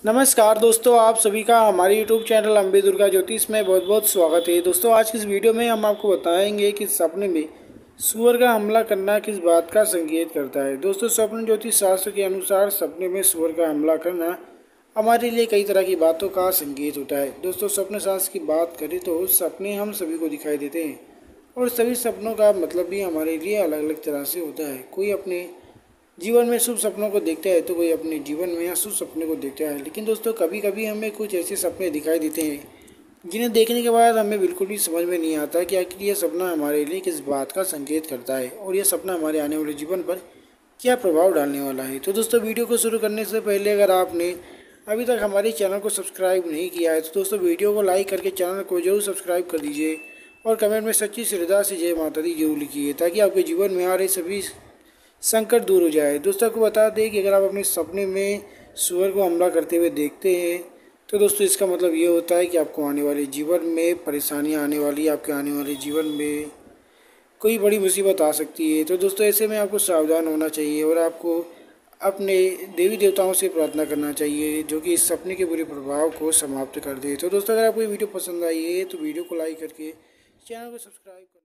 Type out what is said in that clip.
नमस्कार दोस्तों, आप सभी का हमारे YouTube चैनल अम्बे दुर्गा ज्योतिष में बहुत बहुत स्वागत है। दोस्तों, आज की इस वीडियो में हम आपको बताएंगे कि सपने में सूअर का हमला करना किस बात का संकेत करता है। दोस्तों, स्वप्न ज्योतिष शास्त्र के अनुसार सपने में सूअर का हमला करना हमारे लिए कई तरह की बातों का संकेत होता है। दोस्तों, स्वप्न शास्त्र की बात करें तो सपने हम सभी को दिखाई देते हैं और सभी सपनों का मतलब भी हमारे लिए अलग अलग तरह से होता है। कोई अपने जीवन में शुभ सपनों को देखता है तो कोई अपने जीवन में अशुभ सपने को देखता है। लेकिन दोस्तों, कभी कभी हमें कुछ ऐसे सपने दिखाई देते हैं जिन्हें देखने के बाद हमें बिल्कुल भी समझ में नहीं आता कि आखिर यह सपना हमारे लिए किस बात का संकेत करता है और यह सपना हमारे आने वाले जीवन पर क्या प्रभाव डालने वाला है। तो दोस्तों, वीडियो को शुरू करने से पहले अगर आपने अभी तक हमारे चैनल को सब्सक्राइब नहीं किया है तो दोस्तों वीडियो को लाइक करके चैनल को जरूर सब्सक्राइब कर दीजिए और कमेंट में सच्ची श्रद्धा से जय माता दी जरूर लिखिए ताकि आपके जीवन में आ रहे सभी संकट दूर हो जाए। दोस्तों, को बता दें कि अगर आप अपने सपने में सूअर को हमला करते हुए देखते हैं तो दोस्तों इसका मतलब ये होता है कि आपको आने वाले जीवन में परेशानियां आने वाली, आपके आने वाले जीवन में कोई बड़ी मुसीबत आ सकती है। तो दोस्तों, ऐसे में आपको सावधान होना चाहिए और आपको अपने देवी देवताओं से प्रार्थना करना चाहिए जो कि इस सपने के बुरे प्रभाव को समाप्त कर दे। तो दोस्तों, अगर आपको ये वीडियो पसंद आई है तो वीडियो को लाइक करके चैनल को सब्सक्राइब कर